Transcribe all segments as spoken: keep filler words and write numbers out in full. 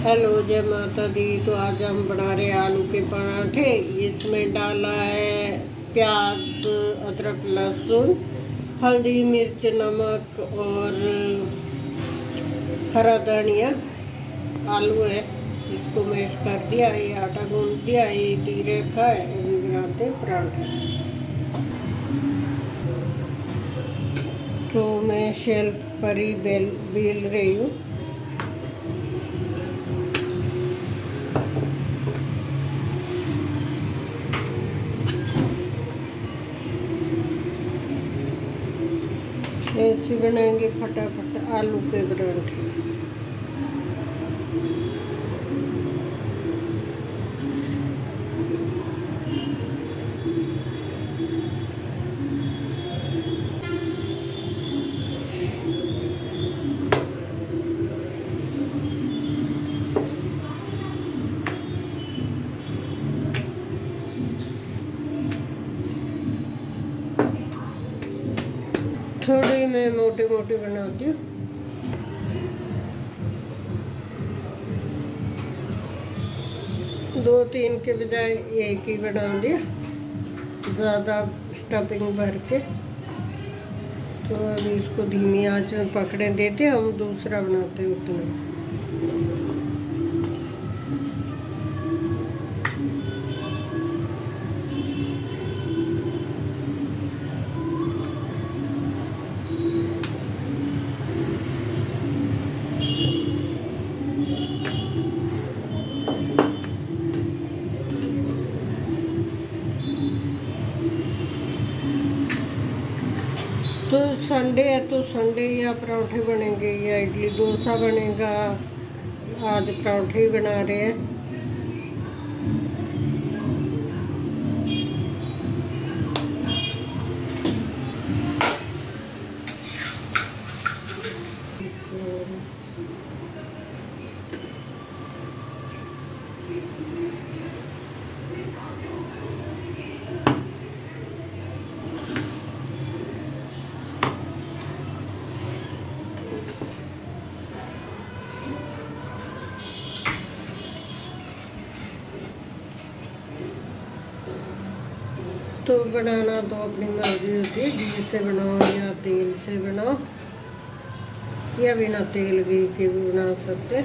Hello, जय माता दी। तो आज हम बना रहे हैं आलू के पराठे। इसमें डाला है प्याज, अदरक, लहसुन, हल्दी, मिर्च, नमक और हरा धनिया। आलू है, इसको मैश कर दिया, ये आटा गूंद दिया, ये दी रखा है। अभी बनाते पराठे। तो मैं शेल्फ पर ही बेल बेल रही हूँ। ऐसे बनाएंगे फटाफट आलू के पराठे। थोड़ी मैं मोटी मोटी बनाती हूँ। दो तीन के बजाय एक ही बना दिया, ज़्यादा स्टफिंग भर के। तो अभी इसको धीमी आंच में पकड़े देते, हम दूसरा बनाते हैं उतना। तो संडे है तो संडे या पराठे बनेंगे या इडली डोसा बनेगा। आज पराठे ही बना रहे हैं। तो बनाना तो अपनी मर्जी होती है, घी से बनाओ या तेल से बनाओ या बिना तेल घी के भी बना सकते।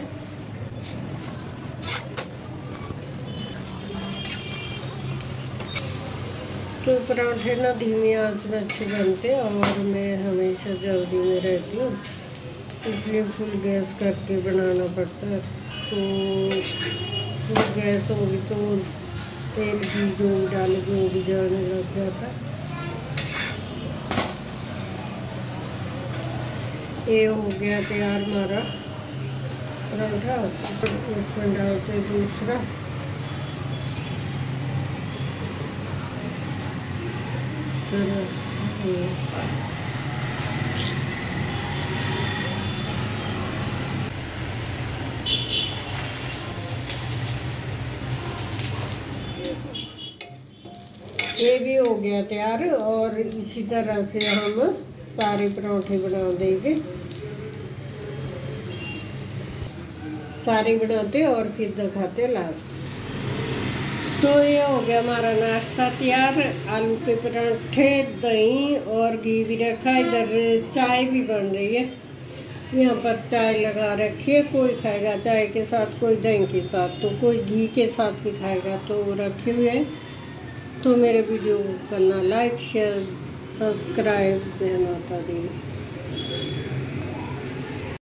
तो पराठे ना धीमी आंच में अच्छे बनते हैं, और मैं हमेशा जल्दी में रहती हूँ, इसलिए फुल गैस करके बनाना पड़ता है। तो फुल गैस होगी तो तेल भी जो डालोगे वो भी जाने लग जाता है। ये हो गया तैयार हमारा पराठा। उसमें डालते दूसरा। ये भी हो गया तैयार, और इसी तरह से हम सारे पराठे बना देंगे। सारे बनाते और फिर दिखाते लास्ट। तो ये हो गया हमारा नाश्ता तैयार। आलू के पराठे, दही और घी भी रखा। इधर चाय भी बन रही है। यहाँ पर चाय लगा रखी है। कोई खाएगा चाय के साथ, कोई दही के साथ, तो कोई घी के साथ भी खाएगा। तो रखे हुए हैं। तो मेरे वीडियो को करना लाइक, शेयर, सब्सक्राइब। जय माता दी।